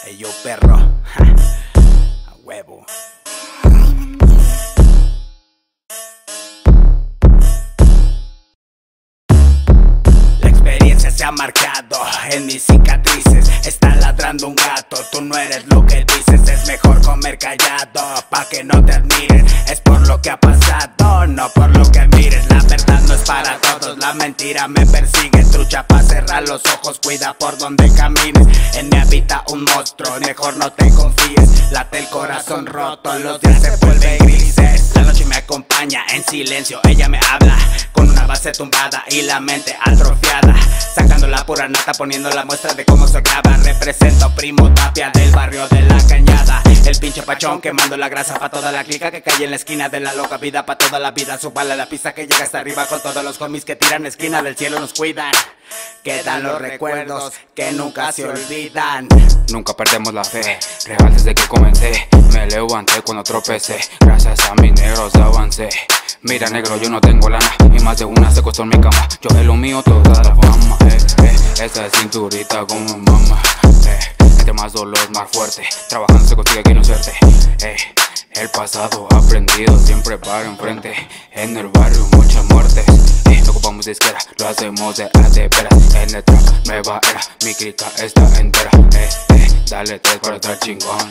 Ey, yo perro, a huevo. La experiencia se ha marcado en mis cicatrices. Está ladrando un gato, tú no eres lo que dices. Es mejor comer callado, pa' que no te admires. Es por lo que ha pasado, no por lo que mires. La verdad no es para todos, la mentira me persigue. Trucha pa' cerrar los ojos, cuida por donde camines. En mí habita un monstruo, mejor no te confíes. Late el corazón roto, los días se vuelven grises. La noche me acompaña en silencio, ella me habla con una base tumbada y la mente atrofiada. Sacando la pura nata, poniendo la muestra de cómo se graba. Represento Primo Tapia del barrio de La Cañada. El pinche pachón quemando la grasa pa' toda la clica que cae en la esquina de la loca vida. Pa' toda la vida, súbale la pista que llega hasta arriba. Con todos los homies que tiran esquina del cielo nos cuidan. Quedan los recuerdos que nunca se olvidan. Nunca perdemos la fe, real desde que comencé. Me levanté cuando tropecé, gracias a mis negros avancé. Mira negro, yo no tengo lana y más de una se costó en mi cama. Yo en lo mío toda la fama, esa cinturita como mamá. Entre más dolor, más fuerte, trabajando se consigue que no suerte. El pasado aprendido siempre para enfrente. En el barrio muchas muertes, no ocupamos disquera, lo hacemos de veras. En el trap, nueva era, mi clica está entera. Dale tres para estar chingón.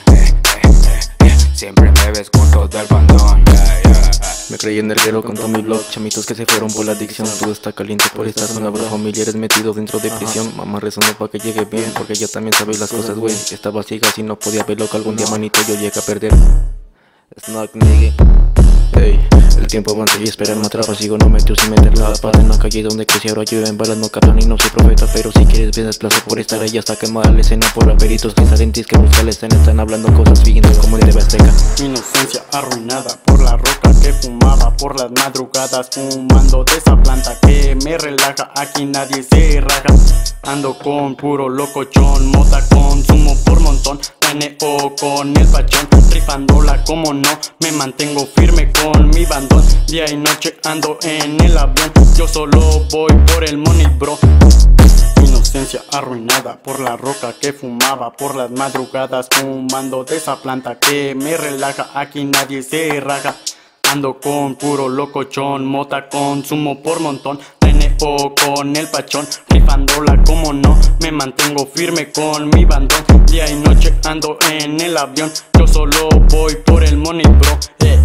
Siempre me ves con todo el bandón. Me creí en el guero con todo mi blog. Chamitos que se fueron por la adicción. Todo está caliente por esta zona, bro. Familiares metidos dentro de prisión. Mamá rezando pa' que llegue bien, porque ella también sabe las cosas, güey. Estaba ciega si no podía verlo, que algún día manito yo llegué a perder. Snack nigga. Ey, el tiempo avanza y esperar me atrapa. Sigo no metido sin meter la espada en la calle donde crecí. Ahora yo en balas no captan y no soy profeta, pero si quieres ven desplazo por estar ahí hasta quemar la escena. Por raperitos que salen que buscan la escena. Están hablando cosas siguiendo como el TV Azteca. Inocencia arruinada por la roca que fumaba por las madrugadas, fumando de esa planta que me relaja. Aquí nadie se raja. Ando con puro locochón, mota consumo por montón. NO con el pachón, rifándola como no. Me mantengo firme con mi bandón. Día y noche ando en el avión. Yo solo voy por el money, bro. Inocencia arruinada por la roca que fumaba por las madrugadas, fumando de esa planta que me relaja. Aquí nadie se raja. Ando con puro locochón, mota consumo por montón. NO con el pachón, rifándola como no. Me mantengo firme con mi bandón. Día y noche ando en el avión. Yo solo voy por el money, bro.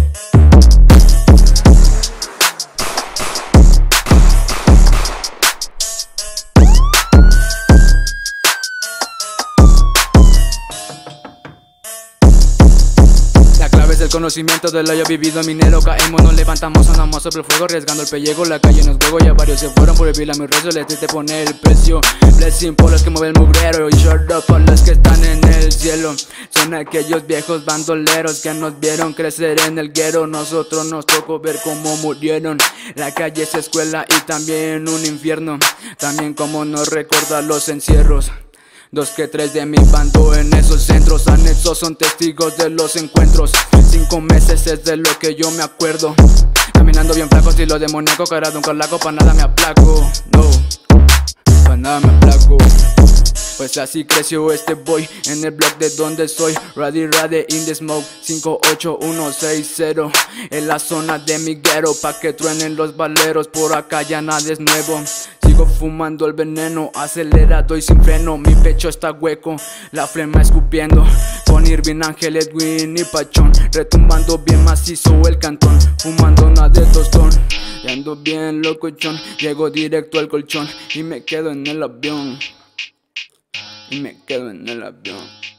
El conocimiento de lo ya vivido, minero, caemos, nos levantamos, sonamos sobre el fuego, arriesgando el pellejo, la calle nos juego, ya varios se fueron por vivir a mi rezo, les te pone el precio. Blessing por los que mueven el mugrero y short up por los que están en el cielo. Son aquellos viejos bandoleros que nos vieron crecer en el guero. Nosotros nos tocó ver cómo murieron. La calle es escuela y también un infierno, también como nos recuerda los encierros. 2 que 3 de mi bando en esos centros anexos son testigos de los encuentros. 5 meses es de lo que yo me acuerdo. Caminando bien flaco, estilo demoníaco, cara de un calaco, pa' nada me aplaco. No, pa' nada me aplaco. Pues así creció este boy en el block de donde soy. Rady in the smoke, 58160. En la zona de mi guero, pa' que truenen los baleros. Por acá ya nada es nuevo. Sigo fumando el veneno, acelerado y sin freno. Mi pecho está hueco, la flema escupiendo. Con Irving, Ángel, Edwin y Pachón, retumbando bien macizo el cantón. Fumando una de tostón, y ando bien locochón. Llego directo al colchón y me quedo en el avión. Y me quedo en el avión.